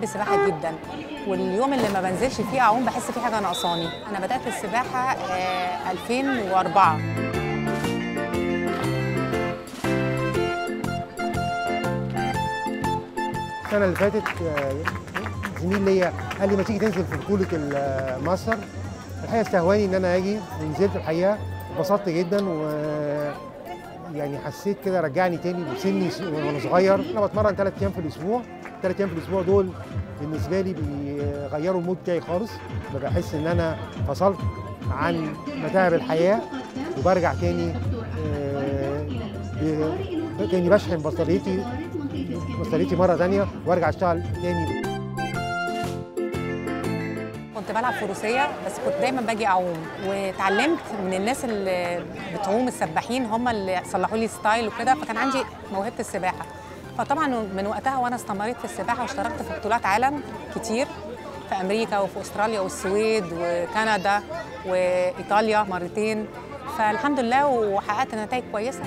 السباحه جدا، واليوم اللي ما بنزلش فيه اعوم بحس فيه حاجه ناقصاني. انا بدات السباحه 2004. السنه اللي فاتت زميل ليا قال لي ما تيجي تنزل في بطوله الماستر. الحقيقه استهواني ان انا اجي، ونزلت الحقيقه اتبسطت جدا، و يعني حسيت كده رجعني تاني لسني وانا صغير. انا بتمرن 3 ايام في الاسبوع، 3 ايام في الاسبوع دول بالنسبه لي بيغيروا المود بتاعي خالص. بحس ان انا فصلت عن متاعب الحياه وبرجع تاني تاني بشحن بطاريتي مره تانيه وارجع اشتغل تاني. كنت بلعب فروسيه، بس كنت دايما باجي اعوم، واتعلمت من الناس اللي بتعوم السباحين، هم اللي صلحوا لي ستايل وكده، فكان عندي موهبه السباحه. فطبعا من وقتها وانا استمريت في السباحه، واشتركت في بطولات عالم كتير في امريكا وفي استراليا والسويد وكندا وايطاليا مرتين، فالحمد لله وحققت نتائج كويسه.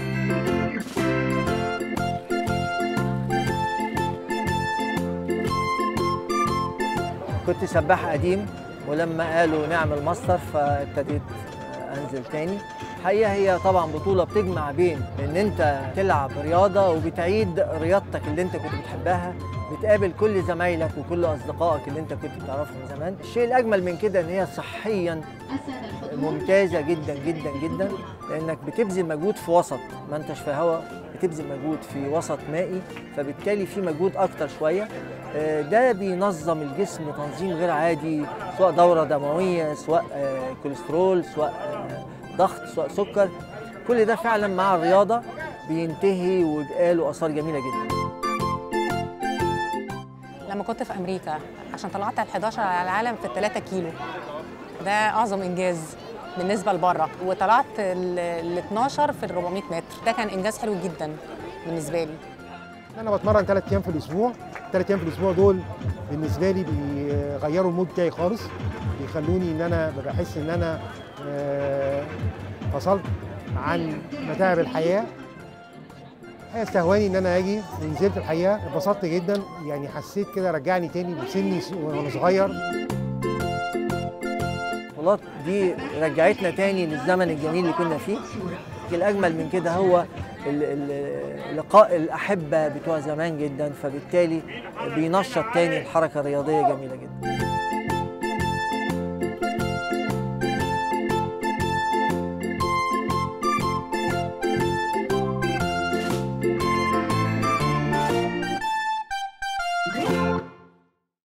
كنت سباح قديم، ولما قالوا نعمل ماستر فابتديت انزل تاني. الحقيقه هي طبعا بطوله بتجمع بين ان انت تلعب رياضه وبتعيد رياضتك اللي انت كنت بتحبها، بتقابل كل زمايلك وكل اصدقائك اللي انت كنت بتعرفهم زمان. الشيء الاجمل من كده ان هي صحيا ممتازه جدا جدا جدا، لانك بتبذل مجهود في وسط ما انتش في هواء، بتبذل مجهود في وسط مائي، فبالتالي في مجهود اكتر شويه. ده بينظم الجسم تنظيم غير عادي، سواء دوره دمويه، سواء كوليسترول، سواء ضغط، سواء سكر. كل ده فعلا مع الرياضه بينتهي ويبقى له اثار جميله جدا. لما كنت في امريكا عشان طلعت ال11 على العالم في ال3 كيلو، ده اعظم انجاز بالنسبه لبره، وطلعت ال12 في ال400 متر، ده كان انجاز حلو جدا بالنسبه لي. انا بتمرن 3 ايام في الاسبوع، 3 ايام في الاسبوع دول بالنسبه لي بيغيروا المود بتاعي خالص، بيخلوني ان انا بحس ان انا فصلت عن متاعب الحياه. الحقيقه استهواني ان انا اجي، ونزلت الحقيقه اتبسطت جدا، يعني حسيت كده رجعني تاني لسني وانا صغير. البطولات دي رجعتنا تاني للزمن الجميل اللي كنا فيه. الأجمل من كده هو لقاء الأحبة بتوع زمان جدا، فبالتالي بينشط تاني الحركة الرياضية جميلة جدا.